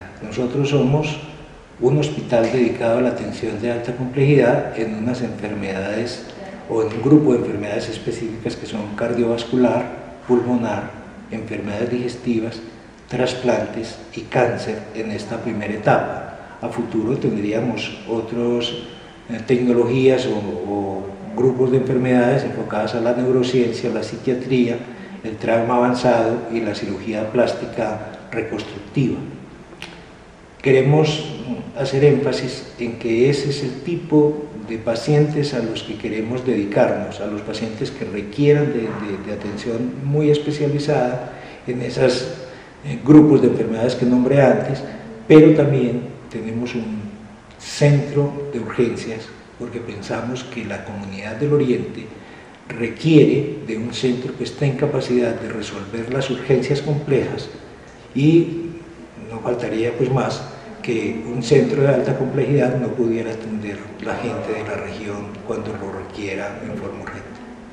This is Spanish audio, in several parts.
Nosotros somos un hospital dedicado a la atención de alta complejidad en unas enfermedades o en un grupo de enfermedades específicas que son cardiovascular, pulmonar, enfermedades digestivas, trasplantes y cáncer en esta primera etapa. A futuro tendríamos otras tecnologías o grupos de enfermedades enfocadas a la neurociencia, la psiquiatría, el trauma avanzado y la cirugía plástica reconstructiva. Queremos hacer énfasis en que ese es el tipo de pacientes a los que queremos dedicarnos, a los pacientes que requieran de atención muy especializada en esos grupos de enfermedades que nombré antes, pero también tenemos un centro de urgencias porque pensamos que la comunidad del Oriente requiere de un centro que esté en capacidad de resolver las urgencias complejas y no faltaría pues más que un centro de alta complejidad no pudiera atender la gente de la región cuando lo requiera en forma urgente.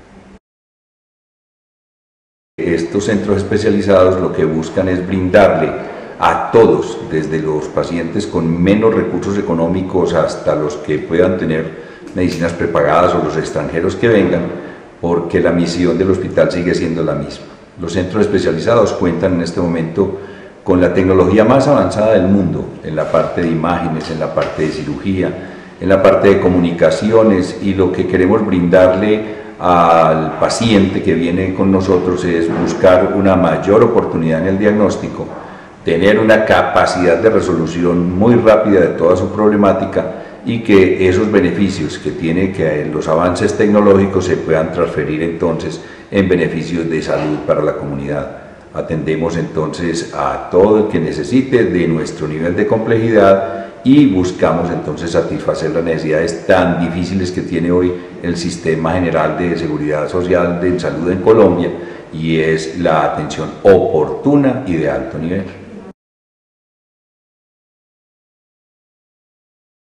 Estos centros especializados lo que buscan es brindarle a todos, desde los pacientes con menos recursos económicos hasta los que puedan tener medicinas prepagadas o los extranjeros que vengan, porque la misión del hospital sigue siendo la misma. Los centros especializados cuentan en este momento con la tecnología más avanzada del mundo, en la parte de imágenes, en la parte de cirugía, en la parte de comunicaciones, y lo que queremos brindarle al paciente que viene con nosotros es buscar una mayor oportunidad en el diagnóstico, tener una capacidad de resolución muy rápida de toda su problemática y que esos beneficios que tiene que los avances tecnológicos se puedan transferir entonces en beneficios de salud para la comunidad. Atendemos entonces a todo el que necesite de nuestro nivel de complejidad y buscamos entonces satisfacer las necesidades tan difíciles que tiene hoy el sistema general de seguridad social de salud en Colombia, y es la atención oportuna y de alto nivel.